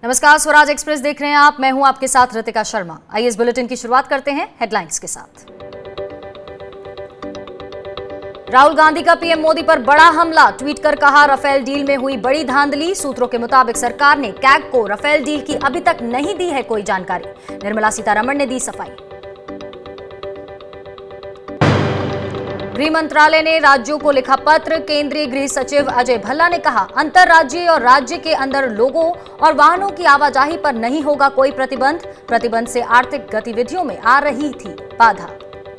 नमस्कार, स्वराज एक्सप्रेस देख रहे हैं आप। मैं हूं आपके साथ रितिका शर्मा। आइए इस बुलेटिन की शुरुआत करते हैं हेडलाइंस के साथ। राहुल गांधी का पीएम मोदी पर बड़ा हमला, ट्वीट कर कहा राफेल डील में हुई बड़ी धांधली। सूत्रों के मुताबिक सरकार ने कैग को राफेल डील की अभी तक नहीं दी है कोई जानकारी। निर्मला सीतारमण ने दी सफाई। गृह मंत्रालय ने राज्यों को लिखा पत्र। केंद्रीय गृह सचिव अजय भल्ला ने कहा, अंतर्राज्यीय और राज्य के अंदर लोगों और वाहनों की आवाजाही पर नहीं होगा कोई प्रतिबंध। प्रतिबंध से आर्थिक गतिविधियों में आ रही थी बाधा।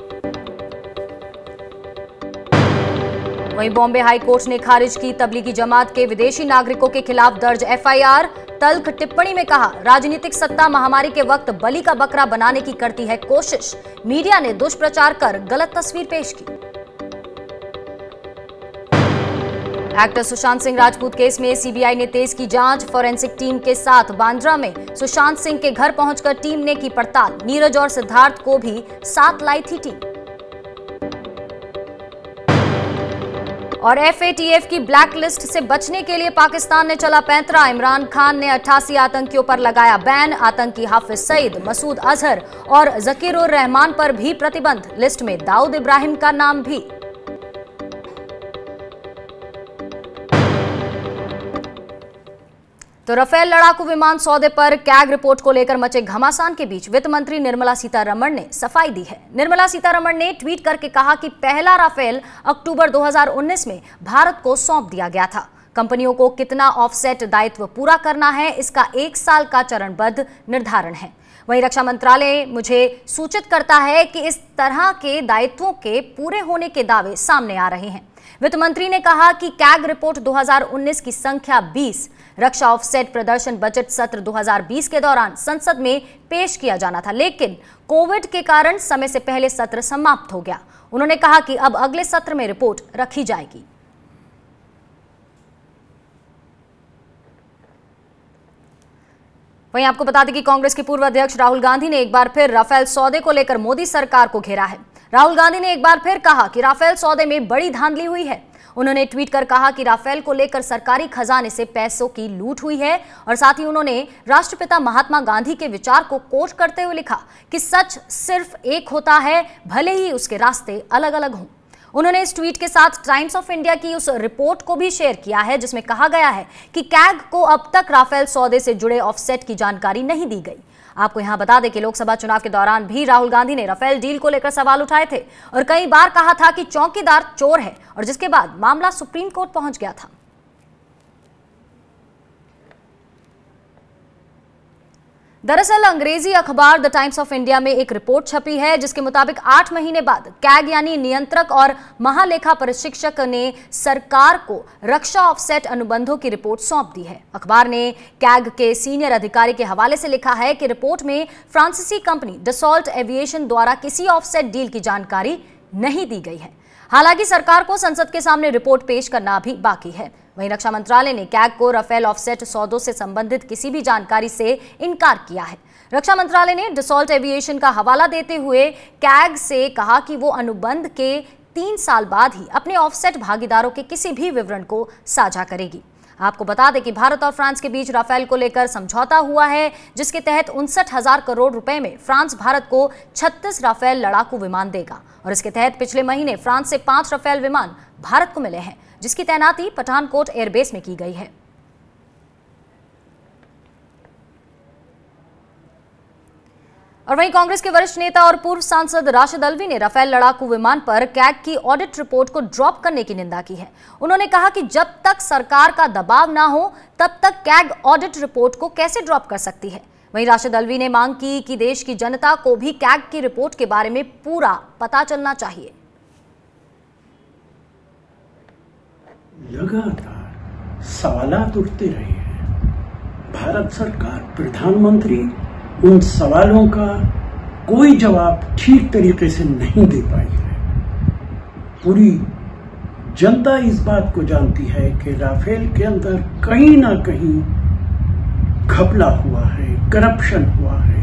वहीं बॉम्बे हाई कोर्ट ने खारिज की तबलीगी जमात के विदेशी नागरिकों के खिलाफ दर्ज एफआईआर। तल्ख टिप्पणी में कहा, राजनीतिक सत्ता महामारी के वक्त बलि का बकरा बनाने की करती है कोशिश। मीडिया ने दुष्प्रचार कर गलत तस्वीर पेश की। एक्टर सुशांत सिंह राजपूत केस में सीबीआई ने तेज की जांच। फॉरेंसिक टीम के साथ बांद्रा में सुशांत सिंह के घर पहुंचकर टीम ने की पड़ताल। नीरज और सिद्धार्थ को भी साथ लाई थी टीम। और एफएटीएफ की ब्लैकलिस्ट से बचने के लिए पाकिस्तान ने चला पैंतरा। इमरान खान ने 88 आतंकियों पर लगाया बैन। आतंकी हाफिज सईद, मसूद अजहर और जकीरुर रहमान पर भी प्रतिबंध। लिस्ट में दाऊद इब्राहिम का नाम भी। तो राफेल लड़ाकू विमान सौदे पर कैग रिपोर्ट को लेकर मचे घमासान के बीच वित्त मंत्री निर्मला सीतारमण ने सफाई दी है। निर्मला सीतारमण ने ट्वीट करके कहा कि पहला राफेल अक्टूबर 2019 में भारत को सौंप दिया गया था। कंपनियों को कितना ऑफसेट दायित्व पूरा करना है, इसका 1 साल का चरणबद्ध निर्धारण है। वहीं रक्षा मंत्रालय मुझे सूचित करता है कि इस तरह के दायित्वों के पूरे होने के दावे सामने आ रहे हैं। वित्त मंत्री ने कहा कि कैग रिपोर्ट 2019 की संख्या 20 रक्षा ऑफसेट प्रदर्शन बजट सत्र 2020 के दौरान संसद में पेश किया जाना था, लेकिन कोविड के कारण समय से पहले सत्र समाप्त हो गया। उन्होंने कहा कि अब अगले सत्र में रिपोर्ट रखी जाएगी। वहीं आपको बता दें कि कांग्रेस के पूर्व अध्यक्ष राहुल गांधी ने एक बार फिर राफेल सौदे को लेकर मोदी सरकार को घेरा है। राहुल गांधी ने एक बार फिर कहा कि राफेल सौदे में बड़ी धांधली हुई है। उन्होंने ट्वीट कर कहा कि राफेल को लेकर सरकारी खजाने से पैसों की लूट हुई है और साथ ही उन्होंने राष्ट्रपिता महात्मा गांधी के विचार को कोट करते हुए लिखा कि सच सिर्फ एक होता है, भले ही उसके रास्ते अलग अलग हों। उन्होंने इस ट्वीट के साथ टाइम्स ऑफ इंडिया की उस रिपोर्ट को भी शेयर किया है जिसमें कहा गया है कि कैग को अब तक राफेल सौदे से जुड़े ऑफसेट की जानकारी नहीं दी गई। आपको यहां बता दें कि लोकसभा चुनाव के दौरान भी राहुल गांधी ने राफेल डील को लेकर सवाल उठाए थे और कई बार कहा था कि चौकीदार चोर है, और जिसके बाद मामला सुप्रीम कोर्ट पहुंच गया था। दरअसल अंग्रेजी अखबार द टाइम्स ऑफ इंडिया में एक रिपोर्ट छपी है जिसके मुताबिक 8 महीने बाद कैग यानी नियंत्रक और महालेखा परीक्षक ने सरकार को रक्षा ऑफसेट अनुबंधों की रिपोर्ट सौंप दी है। अखबार ने कैग के सीनियर अधिकारी के हवाले से लिखा है कि रिपोर्ट में फ्रांसीसी कंपनी डसॉल्ट एविएशन द्वारा किसी ऑफसेट डील की जानकारी नहीं दी गई है। हालांकि सरकार को संसद के सामने रिपोर्ट पेश करना भी बाकी है। वहीं रक्षा मंत्रालय ने कैग को राफेल ऑफसेट सौदों से संबंधित किसी भी जानकारी से इनकार किया है। रक्षा मंत्रालय ने डसॉल्ट एविएशन का हवाला देते हुए कैग से कहा कि वो अनुबंध के 3 साल बाद ही अपने ऑफसेट भागीदारों के किसी भी विवरण को साझा करेगी। आपको बता दें कि भारत और फ्रांस के बीच राफेल को लेकर समझौता हुआ है जिसके तहत 59,000 करोड़ रुपए में फ्रांस भारत को 36 राफेल लड़ाकू विमान देगा और इसके तहत पिछले महीने फ्रांस से 5 राफेल विमान भारत को मिले हैं जिसकी तैनाती पठानकोट एयरबेस में की गई है। और वहीं कांग्रेस के वरिष्ठ नेता और पूर्व सांसद राशिद अल्वी ने राफेल लड़ाकू विमान पर कैग की ऑडिट रिपोर्ट को ड्रॉप करने की निंदा की है। उन्होंने कहा कि जब तक सरकार का दबाव ना हो तब तक कैग ऑडिट रिपोर्ट को कैसे ड्रॉप कर सकती है। वहीं राशिद अल्वी ने मांग की कि देश की जनता को भी कैग की रिपोर्ट के बारे में पूरा पता चलना चाहिए। लगातार सवालात उठते रहे हैं। भारत सरकार, प्रधानमंत्री उन सवालों का कोई जवाब ठीक तरीके से नहीं दे पाई है। पूरी जनता इस बात को जानती है कि राफेल के अंदर कहीं ना कहीं घपला हुआ है, करप्शन हुआ है।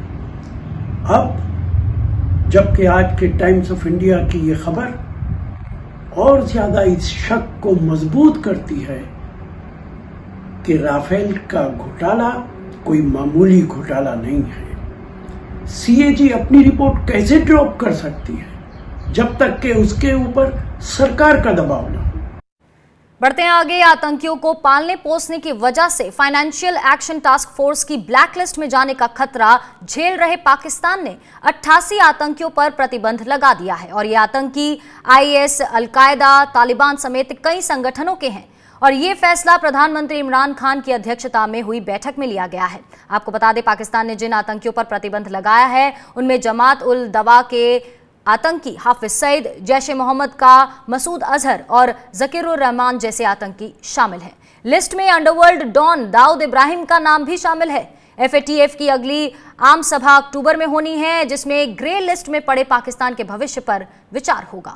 अब जबकि आज के टाइम्स ऑफ इंडिया की ये खबर और ज्यादा इस शक को मजबूत करती है कि राफेल का घोटाला कोई मामूली घोटाला नहीं है। सीएजी अपनी रिपोर्ट कैसे ड्रॉप कर सकती है जब तक कि उसके ऊपर सरकार का दबाव न हो। बढ़ते हैं आगे। आतंकियों को पालने पोसने की वजह से फाइनेंशियल एक्शन टास्क फोर्स की ब्लैकलिस्ट में जाने का खतरा झेल रहे पाकिस्तान ने 88 आतंकियों पर प्रतिबंध लगा दिया है और ये आतंकी आईएस, अलकायदा, तालिबान समेत कई संगठनों के हैं और ये फैसला प्रधानमंत्री इमरान खान की अध्यक्षता में हुई बैठक में लिया गया है। आपको बता दें, पाकिस्तान ने जिन आतंकियों पर प्रतिबंध लगाया है उनमें जमात उल दवा के आतंकी हाफिज सईद, जैश-ए मोहम्मद का मसूद अजहर और जकीरुर रहमान जैसे आतंकी शामिल हैं। लिस्ट में अंडरवर्ल्ड डॉन दाऊद इब्राहिम का नाम भी शामिल है। एफएटीएफ की अगली आम सभा अक्टूबर में होनी है जिसमें ग्रे लिस्ट में पड़े पाकिस्तान के भविष्य पर विचार होगा।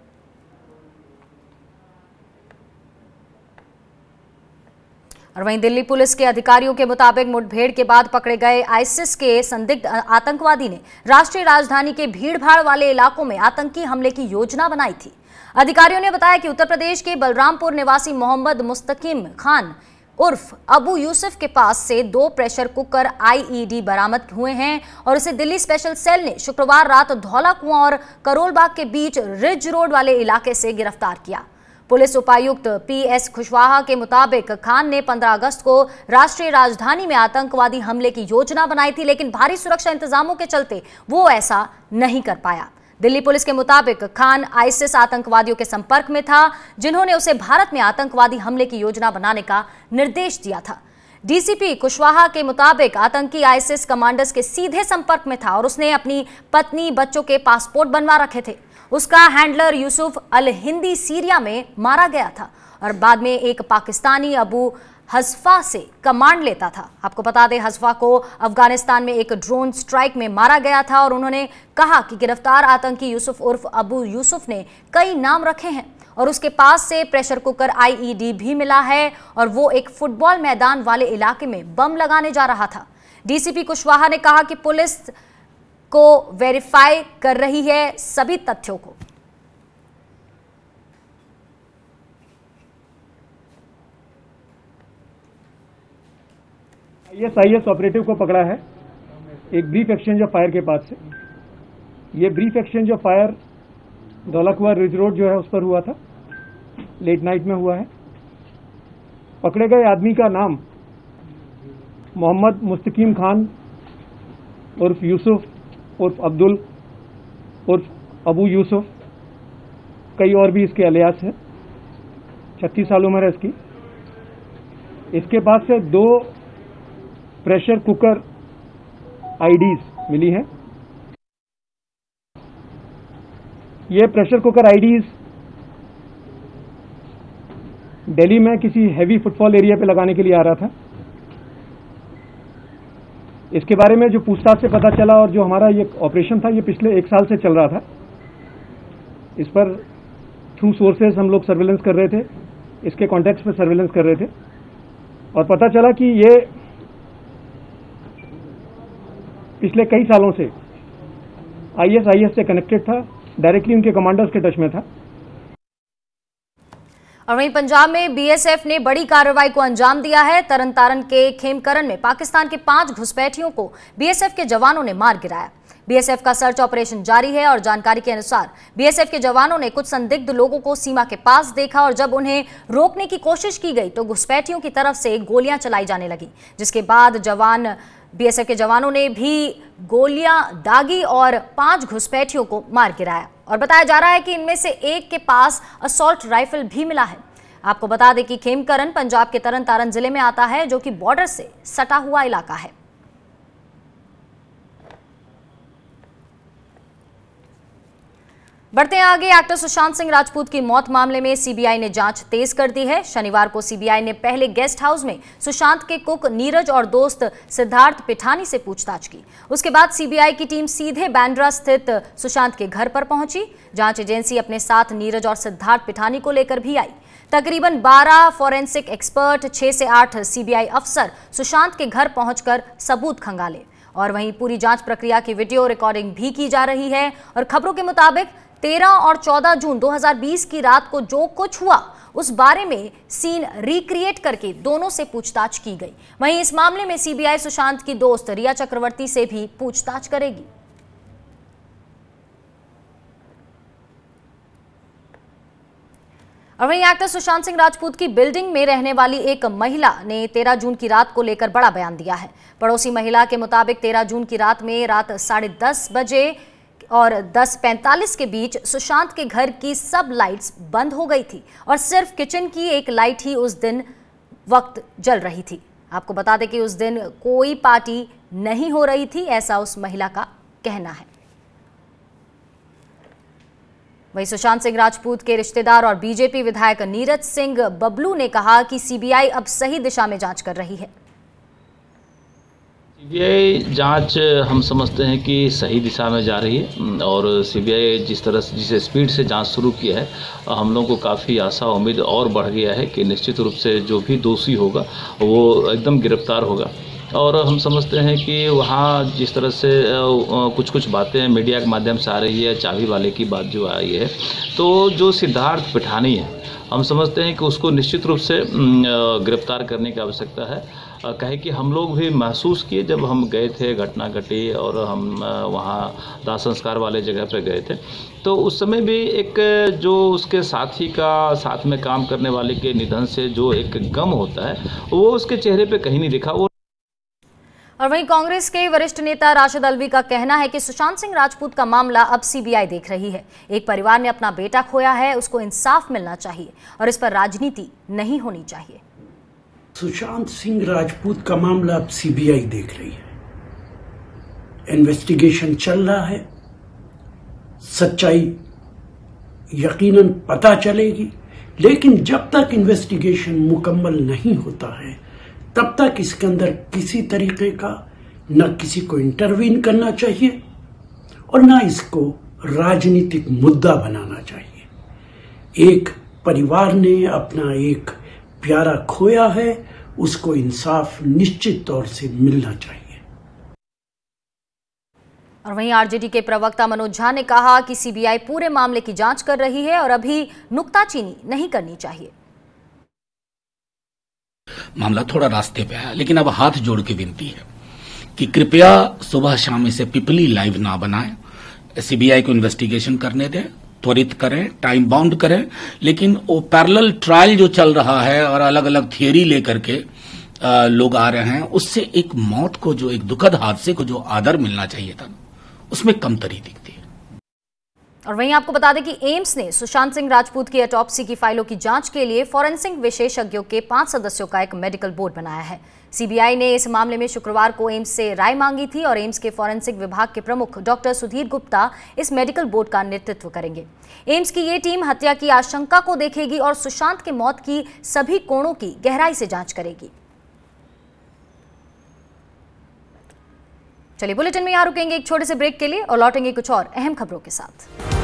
और वहीं दिल्ली पुलिस के अधिकारियों के मुताबिक मुठभेड़ के बाद पकड़े गए आईसिस के संदिग्ध आतंकवादी ने राष्ट्रीय राजधानी के भीड़भाड़ वाले इलाकों में आतंकी हमले की योजना बनाई थी। अधिकारियों ने बताया कि उत्तर प्रदेश के बलरामपुर निवासी मोहम्मद मुस्तकीम खान उर्फ अबू यूसुफ के पास से 2 प्रेशर कुकर आईईडी बरामद हुए हैं और उसे दिल्ली स्पेशल सेल ने शुक्रवार रात धौला कुआं और करोलबाग के बीच रिज रोड वाले इलाके से गिरफ्तार किया। पुलिस उपायुक्त पीएस कुशवाहा के मुताबिक खान ने 15 अगस्त को राष्ट्रीय राजधानी में आतंकवादी हमले की योजना बनाई थी, लेकिन भारी सुरक्षा इंतजामों के चलते वो ऐसा नहीं कर पाया। दिल्ली पुलिस के मुताबिक खान आईसिस आतंकवादियों के संपर्क में था जिन्होंने उसे भारत में आतंकवादी हमले की योजना बनाने का निर्देश दिया था। डीसीपी कुशवाहा के मुताबिक आतंकी आईसिस कमांडर्स के सीधे संपर्क में था और उसने अपनी पत्नी, बच्चों के पासपोर्ट बनवा रखे थे। उसका हैंडलर यूसुफ अल हिंदी सीरिया में मारा गया था और बाद में एक पाकिस्तानी अबू हज़फा से कमांड लेता था। आपको बता दें, हज़फा को अफगानिस्तान में एक ड्रोन स्ट्राइक में मारा गया था और उन्होंने कहा कि गिरफ्तार आतंकी यूसुफ उर्फ अबू यूसुफ ने कई नाम रखे हैं और उसके पास से प्रेशर कुकर आईईडी भी मिला है और वो एक फुटबॉल मैदान वाले इलाके में बम लगाने जा रहा था। डीसीपी कुशवाहा ने कहा कि पुलिस को वेरीफाई कर रही है सभी तथ्यों को। आईएस ऑपरेटिव को पकड़ा है एक ब्रीफ एक्सचेंज ऑफ फायर के पास से। ये brief exchange of fire Daulatkua ridge road जो है उस पर हुआ था, लेट नाइट में हुआ है। पकड़े गए आदमी का नाम मोहम्मद मुस्तकीम खान उर्फ यूसुफ उर्फ अब्दुल उर्फ अबू यूसुफ, कई और भी इसके अलियास है। 36 साल उम्र है इसकी। इसके पास से 2 प्रेशर कुकर आईडीज मिली हैं। ये प्रेशर कुकर आईडीज दिल्ली में किसी हैवी फुटफॉल एरिया पे लगाने के लिए आ रहा था। इसके बारे में जो पूछताछ से पता चला और जो हमारा ये ऑपरेशन था ये पिछले 1 साल से चल रहा था। इस पर थ्रू सोर्सेज हम लोग सर्वेलेंस कर रहे थे, इसके कॉन्टेक्स्ट में सर्वेलेंस कर रहे थे और पता चला कि ये पिछले कई सालों से आईएस से कनेक्टेड था, डायरेक्टली उनके कमांडर्स के टच में था। और वहीं पंजाब में बीएसएफ ने बड़ी कार्रवाई को अंजाम दिया है। तरन तारण के खेमकरन में पाकिस्तान के 5 घुसपैठियों को बीएसएफ के जवानों ने मार गिराया। बीएसएफ का सर्च ऑपरेशन जारी है और जानकारी के अनुसार बीएसएफ के जवानों ने कुछ संदिग्ध लोगों को सीमा के पास देखा और जब उन्हें रोकने की कोशिश की गई तो घुसपैठियों की तरफ से गोलियां चलाई जाने लगी, जिसके बाद बीएसएफ के जवानों ने भी गोलियां दागी और 5 घुसपैठियों को मार गिराया और बताया जा रहा है कि इनमें से एक के पास असॉल्ट राइफल भी मिला है। आपको बता दें कि खेमकरन पंजाब के तरन तारण जिले में आता है जो कि बॉर्डर से सटा हुआ इलाका है। बढ़ते हैं आगे। एक्टर सुशांत सिंह राजपूत की मौत मामले में सीबीआई ने जांच तेज कर दी है। शनिवार को सीबीआई ने पहले गेस्ट हाउस में सुशांत के कुक नीरज और दोस्त सिद्धार्थ पिठानी से पूछताछ की। उसके बाद सीबीआई की टीम सीधे बांद्रा स्थित सुशांत के घर पर पहुंची। जांच एजेंसी अपने साथ नीरज और सिद्धार्थ पिठानी को लेकर भी आई। तकरीबन 12 फॉरेंसिक एक्सपर्ट, 6 से 8 सीबीआई अफसर सुशांत के घर पहुंचकर सबूत खंगाले और वहीं पूरी जांच प्रक्रिया की वीडियो रिकॉर्डिंग भी की जा रही है और खबरों के मुताबिक 13 और 14 जून 2020 की रात को जो कुछ हुआ उस बारे में सीन रिक्रिएट करके दोनों से पूछताछ की गई। वहीं इस मामले में सीबीआई सुशांत की दोस्त रिया चक्रवर्ती से भी पूछताछ करेगी। और वहीं एक्टर सुशांत सिंह राजपूत की बिल्डिंग में रहने वाली एक महिला ने 13 जून की रात को लेकर बड़ा बयान दिया है। पड़ोसी महिला के मुताबिक 13 जून की रात में रात 10:30 बजे और 10:45 के बीच सुशांत के घर की सब लाइट्स बंद हो गई थी और सिर्फ किचन की एक लाइट ही उस दिन वक्त जल रही थी। आपको बता दें कि उस दिन कोई पार्टी नहीं हो रही थी, ऐसा उस महिला का कहना है। वहीं सुशांत सिंह राजपूत के रिश्तेदार और बीजेपी विधायक नीरज सिंह बबलू ने कहा कि सीबीआई अब सही दिशा में जांच कर रही है। सीबीआई जांच हम समझते हैं कि सही दिशा में जा रही है और सीबीआई जिस स्पीड से जांच शुरू की है, हम लोगों को काफ़ी आशा उम्मीद और बढ़ गया है कि निश्चित रूप से जो भी दोषी होगा वो एकदम गिरफ्तार होगा। और हम समझते हैं कि वहाँ जिस तरह से कुछ बातें मीडिया के माध्यम से आ रही है, चाबी वाले की बात जो आई है, तो जो सिद्धार्थ पिठानी है, हम समझते हैं कि उसको निश्चित रूप से गिरफ्तार करने की आवश्यकता है। कहे कि हम लोग भी महसूस किए जब हम गए थे, घटना घटी और हम वहाँ दाह संस्कार वाले जगह पे गए थे, तो उस समय भी एक जो उसके साथी का साथ में काम करने वाले के निधन से जो एक गम होता है वो उसके चेहरे पे कहीं नहीं दिखा। और वहीं कांग्रेस के वरिष्ठ नेता राशिद अल्वी का कहना है कि सुशांत सिंह राजपूत का मामला अब सीबीआई देख रही है। एक परिवार ने अपना बेटा खोया है, उसको इंसाफ मिलना चाहिए और इस पर राजनीति नहीं होनी चाहिए। सुशांत सिंह राजपूत का मामला अब सीबीआई देख रही है। इन्वेस्टिगेशन चल रहा है, सच्चाई यकीनन पता चलेगी, लेकिन जब तक इन्वेस्टिगेशन मुकम्मल नहीं होता है तब तक इसके अंदर किसी तरीके का न किसी को इंटरवीन करना चाहिए और न इसको राजनीतिक मुद्दा बनाना चाहिए। एक परिवार ने अपना एक प्यारा खोया है, उसको इंसाफ निश्चित तौर से मिलना चाहिए। और वहीं आरजेडी के प्रवक्ता मनोज झा ने कहा कि सीबीआई पूरे मामले की जांच कर रही है और अभी नुक्ताचीनी नहीं करनी चाहिए। मामला थोड़ा रास्ते पे है, लेकिन अब हाथ जोड़ के विनती है कि कृपया सुबह शाम इसे पिपली लाइव ना बनाएं। सीबीआई को इन्वेस्टिगेशन करने दें, त्वरित करें, टाइम बाउंड करें, लेकिन वो पैरेलल ट्रायल जो चल रहा है और अलग अलग थियरी लेकर के लोग आ रहे हैं, उससे एक मौत को, जो एक दुखद हादसे को जो आदर मिलना चाहिए था, उसमें कमतरी दिखती है। और वहीं आपको बता दें कि एम्स ने सुशांत सिंह राजपूत की ऑटोप्सी की फाइलों की जांच के लिए फॉरेंसिक विशेषज्ञों के 5 सदस्यों का एक मेडिकल बोर्ड बनाया है। सीबीआई ने इस मामले में शुक्रवार को एम्स से राय मांगी थी और एम्स के फॉरेंसिक विभाग के प्रमुख डॉक्टर सुधीर गुप्ता इस मेडिकल बोर्ड का नेतृत्व करेंगे। एम्स की ये टीम हत्या की आशंका को देखेगी और सुशांत के मौत की सभी कोणों की गहराई से जांच करेगी। चलिए बुलेटिन में यहां रुकेंगे एक छोटे से ब्रेक के लिए और लौटेंगे कुछ और अहम खबरों के साथ।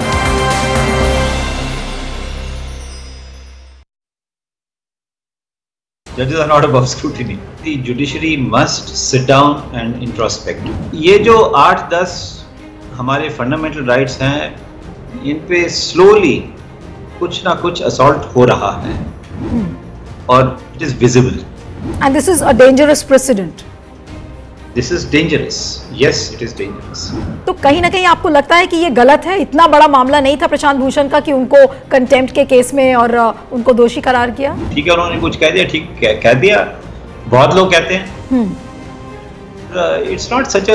Judges are not above scrutiny. The judiciary must sit down and introspect. ये जो 8-10 हमारे फंडामेंटल राइट्स हैं, इन पे स्लोली कुछ ना कुछ असॉल्ट हो रहा है और it is visible. And this is a dangerous precedent. This is dangerous. Yes, it is dangerous. तो कहीं ना कहीं आपको लगता है कि ये गलत है? इतना बड़ा मामला नहीं था प्रशांत भूषण का कि उनको कंटेम्प्ट के केस में और उनको दोषी करार किया। ठीक है, उन्होंने कुछ कह दिया, ठीक कह दिया, बहुत लोग कहते हैं। It's not such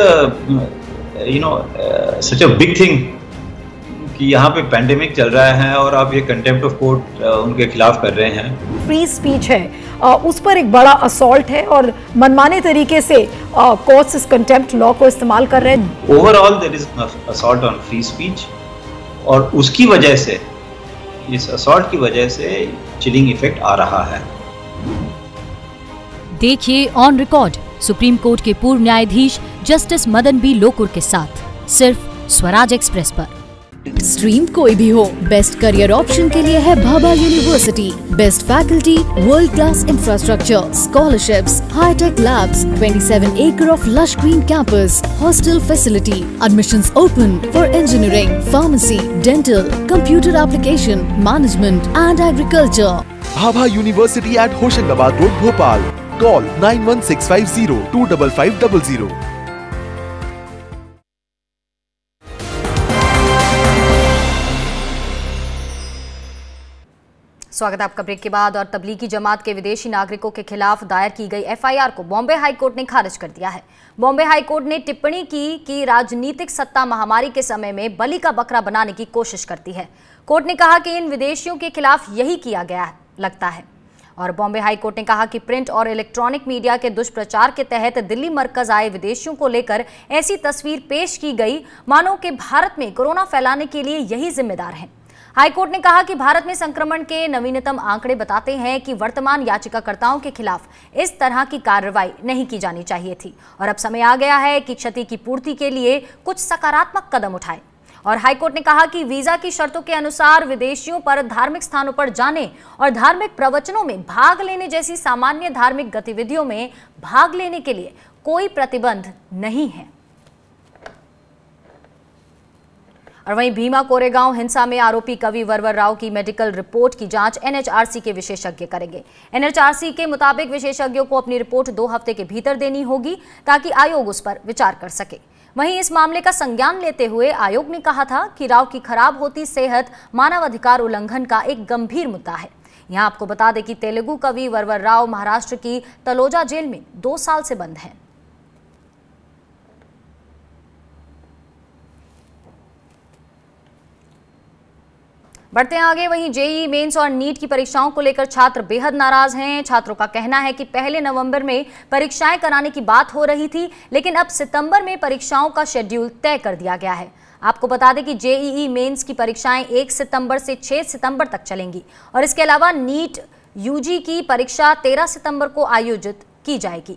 a big thing कि यहाँ पे पैंडेमिक चल रहा है और आप ये कंटेम्प्ट ऑफ कोर्ट उनके खिलाफ कर रहे हैं। फ्री स्पीच है, उस पर एक बड़ा असॉल्ट है और मनमाने तरीके से कोर्ट्स इस कंटेम्प्ट लॉ को इस्तेमाल कर रहे हैं। Overall there is assault on free speech और उसकी वजह से, इस असॉल्ट की वजह से चिलिंग इफेक्ट आ रहा है। देखिए ऑन रिकॉर्ड सुप्रीम कोर्ट के पूर्व न्यायाधीश जस्टिस मदन बी लोकुर के साथ सिर्फ स्वराज एक्सप्रेस पर। स्ट्रीम कोई भी हो, बेस्ट करियर ऑप्शन के लिए है Bhabha university. Best faculty, world class infrastructure, scholarships, high tech labs, 27 acre of lush green campus, hostel facility, admissions open for engineering, pharmacy, dental, computer application, management and agriculture. Bhabha university at Hoshangabad road, Bhopal. Call 9165025500। स्वागत है आपका break के बाद। और तबलीगी जमात के विदेशी नागरिकों के खिलाफ दायर की गई एफआईआर को बॉम्बे हाई कोर्ट ने खारिज कर दिया है। बॉम्बे हाई कोर्ट ने टिप्पणी की कि राजनीतिक सत्ता महामारी के समय में बलि का बकरा बनाने की कोशिश करती है। कोर्ट ने कहा कि इन विदेशियों के खिलाफ यही किया गया लगता है। और बॉम्बे हाई कोर्ट ने कहा कि प्रिंट और इलेक्ट्रॉनिक मीडिया के दुष्प्रचार के तहत दिल्ली मरकज आए विदेशियों को लेकर ऐसी तस्वीर पेश की गई मानो कि भारत में कोरोना फैलाने के लिए यही जिम्मेदार हैं। हाईकोर्ट ने कहा कि भारत में संक्रमण के नवीनतम आंकड़े बताते हैं कि वर्तमान याचिकाकर्ताओं के खिलाफ इस तरह की कार्रवाई नहीं की जानी चाहिए थी और अब समय आ गया है कि क्षति की पूर्ति के लिए कुछ सकारात्मक कदम उठाएं। और हाईकोर्ट ने कहा कि वीजा की शर्तों के अनुसार विदेशियों पर धार्मिक स्थानों पर जाने और धार्मिक प्रवचनों में भाग लेने जैसी सामान्य धार्मिक गतिविधियों में भाग लेने के लिए कोई प्रतिबंध नहीं है। और वहीं भीमा कोरेगांव हिंसा में आरोपी कवि वरवर राव की मेडिकल रिपोर्ट की जांच एनएचआरसी के विशेषज्ञ करेंगे। एनएचआरसी के मुताबिक विशेषज्ञों को अपनी रिपोर्ट 2 हफ्ते के भीतर देनी होगी ताकि आयोग उस पर विचार कर सके। वहीं इस मामले का संज्ञान लेते हुए आयोग ने कहा था कि राव की खराब होती सेहत मानवाधिकार उल्लंघन का एक गंभीर मुद्दा है। यहां आपको बता दें कि तेलुगु कवि वरवर राव महाराष्ट्र की तलोजा जेल में 2 साल से बंद हैं। बढ़ते हैं आगे। वहीं जेईई मेंस और नीट की परीक्षाओं को लेकर छात्र बेहद नाराज हैं। छात्रों का कहना है कि पहले नवंबर में परीक्षाएं कराने की बात हो रही थी, लेकिन अब सितंबर में परीक्षाओं का शेड्यूल तय कर दिया गया है। आपको बता दें कि जेईई मेंस की परीक्षाएं 1 सितंबर से 6 सितंबर तक चलेंगी और इसके अलावा नीट यूजी की परीक्षा 13 सितंबर को आयोजित की जाएगी।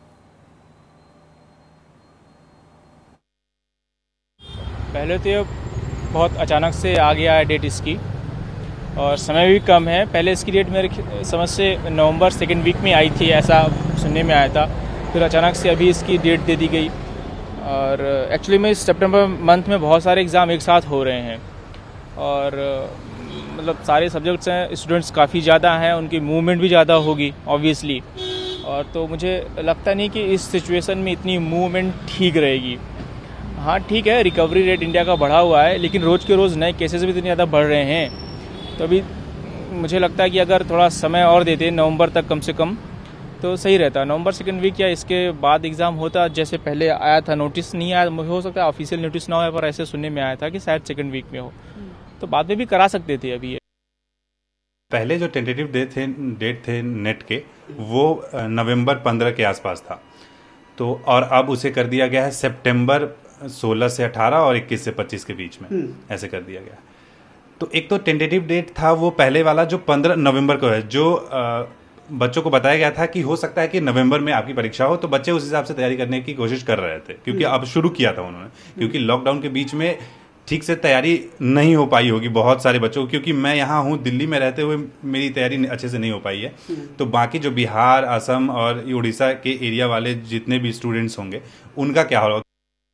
पहले तो बहुत अचानक से आ गया है डेट इसकी और समय भी कम है। पहले इसकी डेट मेरे समझ से नवंबर 2nd वीक में आई थी, ऐसा सुनने में आया था। फिर अचानक से अभी इसकी डेट दे दी गई और एक्चुअली में सितंबर मंथ में बहुत सारे एग्ज़ाम एक साथ हो रहे हैं और मतलब सारे सब्जेक्ट्स हैं, स्टूडेंट्स काफ़ी ज़्यादा हैं, उनकी मूवमेंट भी ज़्यादा होगी ऑब्वियसली। और तो मुझे लगता नहीं कि इस सिचुएशन में इतनी मूवमेंट ठीक रहेगी। हाँ ठीक है, रिकवरी रेट इंडिया का बढ़ा हुआ है, लेकिन रोज़ के रोज़ नए केसेस भी इतने ज़्यादा बढ़ रहे हैं। तो अभी मुझे लगता है कि अगर थोड़ा समय और देते नवंबर तक कम से कम तो सही रहता। नवंबर 2nd वीक या इसके बाद एग्ज़ाम होता, जैसे पहले आया था। नोटिस नहीं आया, हो सकता है ऑफिशियल नोटिस ना हो, पर ऐसे सुनने में आया था कि शायद 2nd वीक में हो, तो बाद में भी करा सकते थे। अभी पहले जो टेंटेटिव डेट थे नेट के, वो नवंबर 15 के आसपास था, तो और अब उसे कर दिया गया है सितंबर 16 से 18 और 21 से 25 के बीच में, ऐसे कर दिया गया। तो एक तो टेंटेटिव डेट था वो पहले वाला जो 15 नवंबर को है, जो बच्चों को बताया गया था कि हो सकता है कि नवंबर में आपकी परीक्षा हो, तो बच्चे उस हिसाब से तैयारी करने की कोशिश कर रहे थे, क्योंकि अब शुरू किया था उन्होंने, क्योंकि लॉकडाउन के बीच में ठीक से तैयारी नहीं हो पाई होगी बहुत सारे बच्चों को। क्योंकि मैं यहाँ हूँ दिल्ली में रहते हुए मेरी तैयारी अच्छे से नहीं हो पाई है, तो बाकी जो बिहार, असम और उड़ीसा के एरिया वाले जितने भी स्टूडेंट्स होंगे उनका क्या होगा।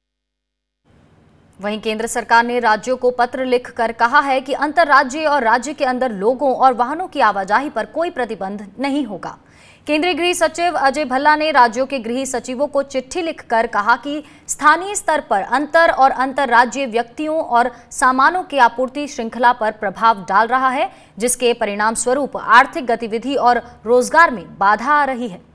वहीं केंद्र सरकार ने राज्यों को पत्र लिखकर कहा है कि अंतर्राज्यीय और राज्य के अंदर लोगों और वाहनों की आवाजाही पर कोई प्रतिबंध नहीं होगा। केंद्रीय गृह सचिव अजय भल्ला ने राज्यों के गृह सचिवों को चिट्ठी लिखकर कहा कि स्थानीय स्तर पर अंतर और अंतर्राज्यीय व्यक्तियों और सामानों की आपूर्ति श्रृंखला पर प्रभाव डाल रहा है, जिसके परिणाम स्वरूप आर्थिक गतिविधि और रोजगार में बाधा आ रही है।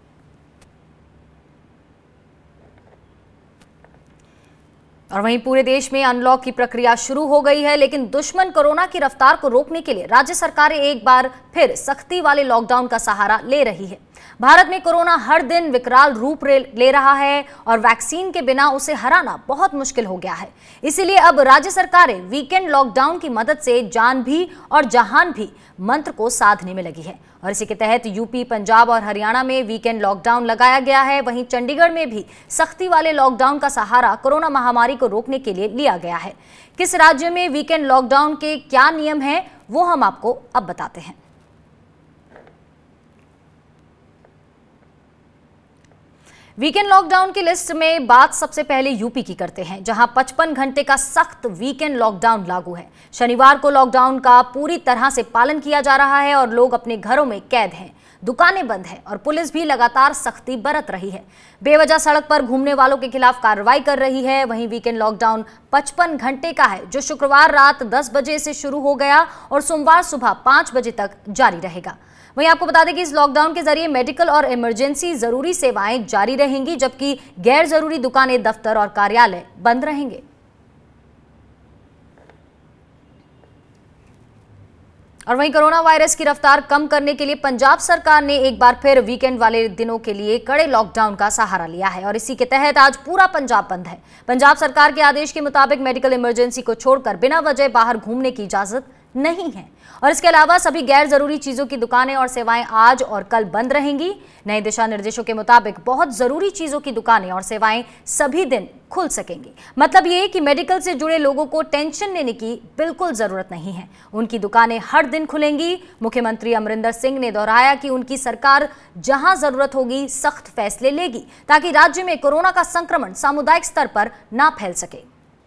और वहीं पूरे देश में अनलॉक की प्रक्रिया शुरू हो गई है, लेकिन दुश्मन कोरोना की रफ्तार को रोकने के लिए राज्य सरकारें एक बार फिर सख्ती वाले लॉकडाउन का सहारा ले रही है। भारत में कोरोना हर दिन विकराल रूप ले रहा है और वैक्सीन के बिना उसे हराना बहुत मुश्किल हो गया है। इसीलिए अब राज्य सरकारें वीकेंड लॉकडाउन की मदद से जान भी और जहान भी मंत्र को साधने में लगी है और इसी के तहत यूपी, पंजाब और हरियाणा में वीकेंड लॉकडाउन लगाया गया है। वहीं चंडीगढ़ में भी सख्ती वाले लॉकडाउन का सहारा कोरोना महामारी को रोकने के लिए लिया गया है। किस राज्य में वीकेंड लॉकडाउन के क्या नियम हैं वो हम आपको अब बताते हैं। वीकेंड लॉकडाउन की लिस्ट में बात सबसे पहले यूपी की करते हैं, जहां 55 घंटे का सख्त वीकेंड लॉकडाउन लागू है। शनिवार को लॉकडाउन का पूरी तरह से पालन किया जा रहा है और लोग अपने घरों में कैद हैं, दुकानें बंद हैं और पुलिस भी लगातार सख्ती बरत रही है। बेवजह सड़क पर घूमने वालों के खिलाफ कार्रवाई कर रही है। वहीं वीकेंड लॉकडाउन 55 घंटे का है, जो शुक्रवार रात 10 बजे से शुरू हो गया और सोमवार सुबह 5 बजे तक जारी रहेगा। वहीं आपको बता दें कि इस लॉकडाउन के जरिए मेडिकल और इमरजेंसी जरूरी सेवाएं जारी रहेंगी, जबकि गैर जरूरी दुकानें, दफ्तर और कार्यालय बंद रहेंगे। और वहीं कोरोना वायरस की रफ्तार कम करने के लिए पंजाब सरकार ने एक बार फिर वीकेंड वाले दिनों के लिए कड़े लॉकडाउन का सहारा लिया है और इसी के तहत आज पूरा पंजाब बंद है। पंजाब सरकार के आदेश के मुताबिक मेडिकल इमरजेंसी को छोड़कर बिना वजह बाहर घूमने की इजाजत नहीं है और इसके अलावा सभी गैर जरूरी चीजों की दुकानें और सेवाएं आज और कल बंद रहेंगी। नए दिशा निर्देशों के मुताबिक बहुत जरूरी चीजों की दुकानें और सेवाएं सभी दिन खुल सकेंगी। मतलब ये कि मेडिकल से जुड़े लोगों को टेंशन लेने की बिल्कुल जरूरत नहीं है, उनकी दुकानें हर दिन खुलेंगी। मुख्यमंत्री अमरिंदर सिंह ने दोहराया कि उनकी सरकार जहां जरूरत होगी सख्त फैसले लेगी ताकि राज्य में कोरोना का संक्रमण सामुदायिक स्तर पर ना फैल सके।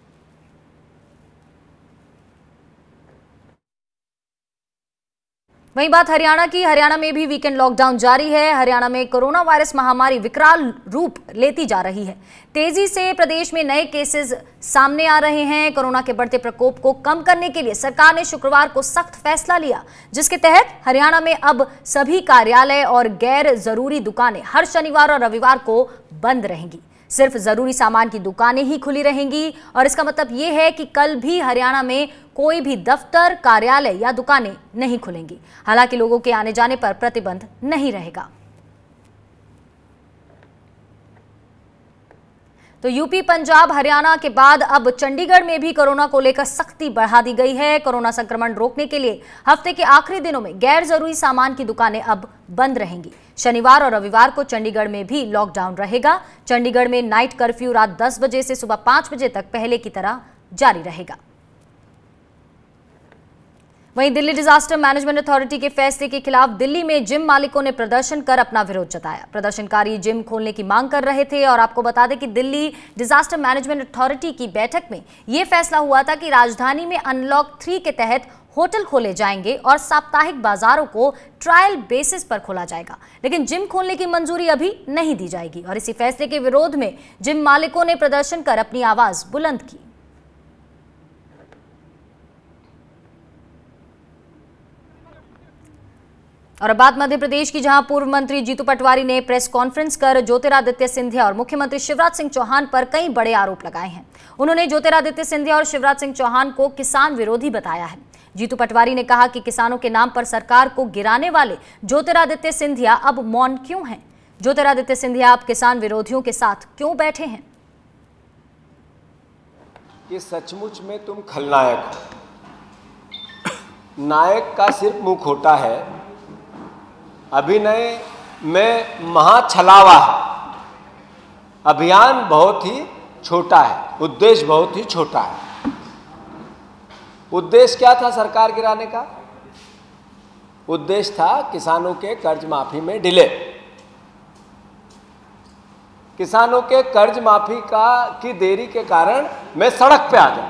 वहीं बात हरियाणा की। हरियाणा में भी वीकेंड लॉकडाउन जारी है। हरियाणा में कोरोना वायरस महामारी विकराल रूप लेती जा रही है। तेजी से प्रदेश में नए केसेस सामने आ रहे हैं। कोरोना के बढ़ते प्रकोप को कम करने के लिए सरकार ने शुक्रवार को सख्त फैसला लिया, जिसके तहत हरियाणा में अब सभी कार्यालय और गैर जरूरी दुकानें हर शनिवार और रविवार को बंद रहेंगी। सिर्फ जरूरी सामान की दुकानें ही खुली रहेंगी और इसका मतलब यह है कि कल भी हरियाणा में कोई भी दफ्तर, कार्यालय या दुकानें नहीं खुलेंगी। हालांकि लोगों के आने जाने पर प्रतिबंध नहीं रहेगा। तो यूपी, पंजाब, हरियाणा के बाद अब चंडीगढ़ में भी कोरोना को लेकर सख्ती बढ़ा दी गई है। कोरोना संक्रमण रोकने के लिए हफ्ते के आखिरी दिनों में गैर जरूरी सामान की दुकानें अब बंद रहेंगी। शनिवार और रविवार को चंडीगढ़ में भी लॉकडाउन रहेगा। चंडीगढ़ में नाइट कर्फ्यू रात 10 बजे से सुबह 5 बजे तक पहले की तरह जारी रहेगा। वहीं दिल्ली डिजास्टर मैनेजमेंट अथॉरिटी के फैसले के खिलाफ दिल्ली में जिम मालिकों ने प्रदर्शन कर अपना विरोध जताया। प्रदर्शनकारी जिम खोलने की मांग कर रहे थे और आपको बता दें कि दिल्ली डिजास्टर मैनेजमेंट अथॉरिटी की बैठक में यह फैसला हुआ था कि राजधानी में अनलॉक 3 के तहत होटल खोले जाएंगे और साप्ताहिक बाजारों को ट्रायल बेसिस पर खोला जाएगा, लेकिन जिम खोलने की मंजूरी अभी नहीं दी जाएगी। और इसी फैसले के विरोध में जिम मालिकों ने प्रदर्शन कर अपनी आवाज बुलंद की। और अब बात मध्य प्रदेश की, जहां पूर्व मंत्री जीतू पटवारी ने प्रेस कॉन्फ्रेंस कर ज्योतिरादित्य सिंधिया और मुख्यमंत्री शिवराज सिंह चौहान पर कई बड़े आरोप लगाए हैं। उन्होंने ज्योतिरादित्य सिंधिया और शिवराज सिंह चौहान को किसान विरोधी बताया है। जीतू पटवारी ने कहा कि किसानों के नाम पर सरकार को गिराने वाले ज्योतिरादित्य सिंधिया अब मौन क्यों हैं? ज्योतिरादित्य सिंधिया अब किसान विरोधियों के साथ क्यों बैठे हैं? कि सचमुच में तुम खलनायक हो। नायक का सिर्फ मुंह खोटा है, अभिनय में महाछलावा है, अभियान बहुत ही छोटा है, उद्देश्य बहुत ही छोटा है। उद्देश्य क्या था सरकार गिराने का? उद्देश्य था किसानों के कर्ज माफी में डिले, किसानों के कर्ज माफी की देरी के कारण मैं सड़क पे आ जाऊं।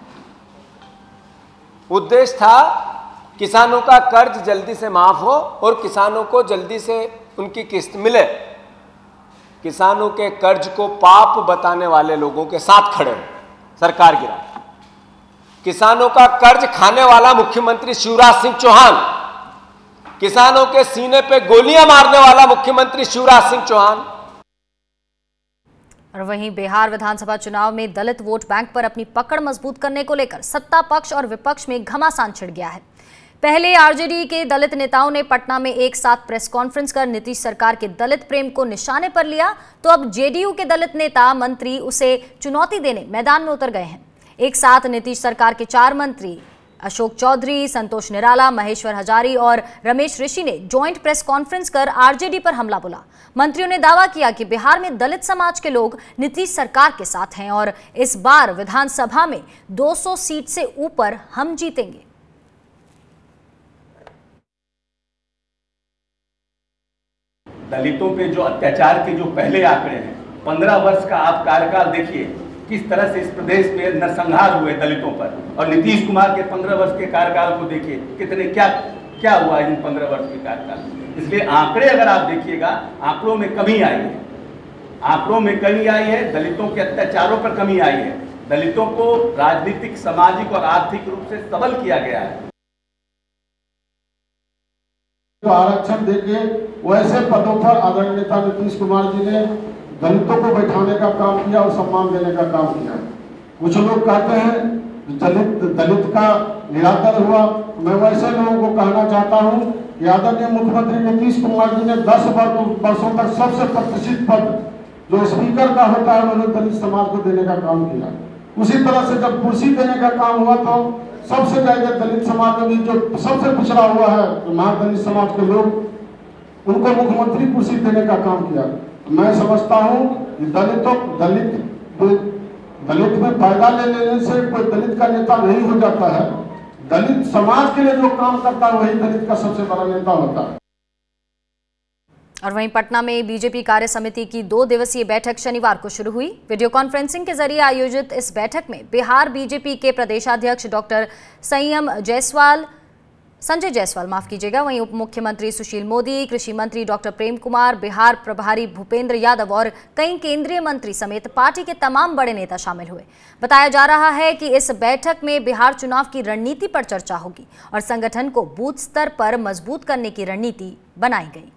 उद्देश्य था किसानों का कर्ज जल्दी से माफ हो और किसानों को जल्दी से उनकी किस्त मिले। किसानों के कर्ज को पाप बताने वाले लोगों के साथ खड़े हो सरकार गिरा। किसानों का कर्ज खाने वाला मुख्यमंत्री शिवराज सिंह चौहान, किसानों के सीने पे गोलियां मारने वाला मुख्यमंत्री शिवराज सिंह चौहान। और वहीं बिहार विधानसभा चुनाव में दलित वोट बैंक पर अपनी पकड़ मजबूत करने को लेकर सत्ता पक्ष और विपक्ष में घमासान छिड़ गया है। पहले आरजेडी के दलित नेताओं ने पटना में एक साथ प्रेस कॉन्फ्रेंस कर नीतीश सरकार के दलित प्रेम को निशाने पर लिया, तो अब जेडीयू के दलित नेता मंत्री उसे चुनौती देने मैदान में उतर गए हैं। एक साथ नीतीश सरकार के 4 मंत्री अशोक चौधरी, संतोष निराला, महेश्वर हजारी और रमेश ऋषि ने ज्वाइंट प्रेस कॉन्फ्रेंस कर आरजेडी पर हमला बोला। मंत्रियों ने दावा किया कि बिहार में दलित समाज के लोग नीतीश सरकार के साथ हैं और इस बार विधानसभा में 200 सीट से ऊपर हम जीतेंगे। दलितों पे जो अत्याचार के जो पहले आंकड़े हैं, 15 वर्ष का आप कार्यकाल देखिए किस तरह से इस प्रदेश में नरसंहार हुए दलितों पर, और नीतीश कुमार के 15 वर्ष के कार्यकाल को देखिए कितने क्या हुआ इन 15 वर्ष के कार्यकाल में। इसलिए आंकड़े अगर आप देखिएगा, आंकड़ों में कमी आई है, आंकड़ों में कमी आई है, दलितों के अत्याचारों पर कमी आई है, दलितों को राजनीतिक, सामाजिक और आर्थिक रूप से सबल किया गया है। तो आरक्षण देके वैसे पदों पर आदरणीय नेता नीतीश कुमार जी ने दलितों को बैठाने का काम किया और सम्मान देने का काम किया। कुछ लोग कहते हैं दलित का निरादर हुआ। मैं वैसे लोगों को कहना चाहता हूं कि आदरणीय मुख्यमंत्री नीतीश कुमार जी ने 10 वर्षों तक सबसे प्रतिष्ठित पद जो स्पीकर का होता है उन्होंने दलित समाज को देने का काम किया। उसी तरह से जब कुर्सी देने का काम हुआ तो सबसे ज्यादा दलित समाज में भी जो सबसे पिछड़ा हुआ है महादलित समाज के लोग, उनको मुख्यमंत्री कुर्सी देने का काम किया। मैं समझता हूं कि दलित में फायदा ले लेने से कोई दलित का नेता नहीं हो जाता है। दलित समाज के लिए जो काम करता है वही दलित का सबसे बड़ा नेता होता है। और वहीं पटना में बीजेपी कार्य समिति की 2 दिवसीय बैठक शनिवार को शुरू हुई। वीडियो कॉन्फ्रेंसिंग के जरिए आयोजित इस बैठक में बिहार बीजेपी के प्रदेशाध्यक्ष डॉक्टर संजय जायसवाल वहीं उप मुख्यमंत्री सुशील मोदी, कृषि मंत्री डॉक्टर प्रेम कुमार, बिहार प्रभारी भूपेंद्र यादव और कई केंद्रीय मंत्री समेत पार्टी के तमाम बड़े नेता शामिल हुए। बताया जा रहा है कि इस बैठक में बिहार चुनाव की रणनीति पर चर्चा होगी और संगठन को बूथ स्तर पर मजबूत करने की रणनीति बनाई गई।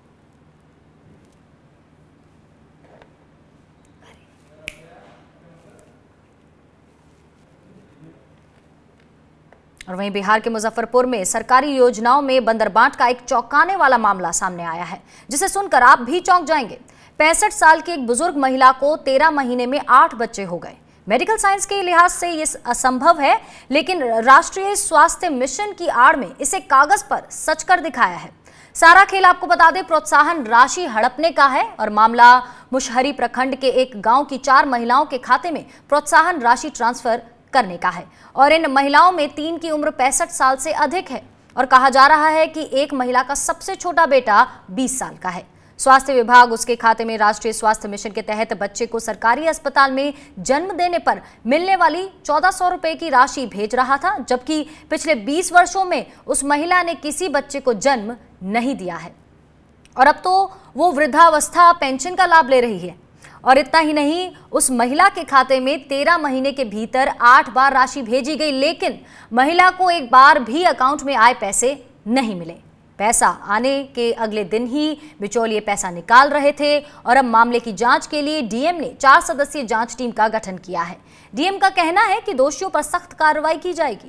और वहीं बिहार के मुजफ्फरपुर में सरकारी योजनाओं में बंदरबांट का एक चौंकाने वाला मामला सामने आया है, जिसे सुनकर आप भी चौंक जाएंगे। 65 साल की एक बुजुर्ग महिला को 13 महीने में 8 बच्चे हो गए। मेडिकल साइंस के लिहाज से ये असंभव है, लेकिन राष्ट्रीय स्वास्थ्य मिशन की आड़ में इसे कागज पर सच कर दिखाया है। सारा खेल आपको बता दें प्रोत्साहन राशि हड़पने का है और मामला मुशहरी प्रखंड के एक गांव की 4 महिलाओं के खाते में प्रोत्साहन राशि ट्रांसफर करने का है और इन महिलाओं में 3 की उम्र 65 साल से अधिक है और कहा जा रहा है कि एक महिला का सबसे छोटा बेटा 20 साल का है। स्वास्थ्य विभाग उसके खाते में राष्ट्रीय स्वास्थ्य मिशन के तहत बच्चे को सरकारी अस्पताल में जन्म देने पर मिलने वाली 1400 रुपए की राशि भेज रहा था, जबकि पिछले 20 वर्षों में उस महिला ने किसी बच्चे को जन्म नहीं दिया है और अब तो वो वृद्धावस्था पेंशन का लाभ ले रही है। और इतना ही नहीं, उस महिला के खाते में 13 महीने के भीतर 8 बार राशि भेजी गई, लेकिन महिला को एक बार भी अकाउंट में आए पैसे नहीं मिले। पैसा आने के अगले दिन ही बिचौलिए पैसा निकाल रहे थे और अब मामले की जांच के लिए डीएम ने 4 सदस्यीय जांच टीम का गठन किया है। डीएम का कहना है कि दोषियों पर सख्त कार्रवाई की जाएगी।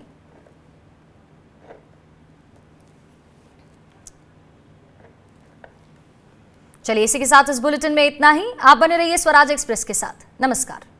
चलिए इसी के साथ इस बुलेटिन में इतना ही। आप बने रहिए स्वराज एक्सप्रेस के साथ। नमस्कार।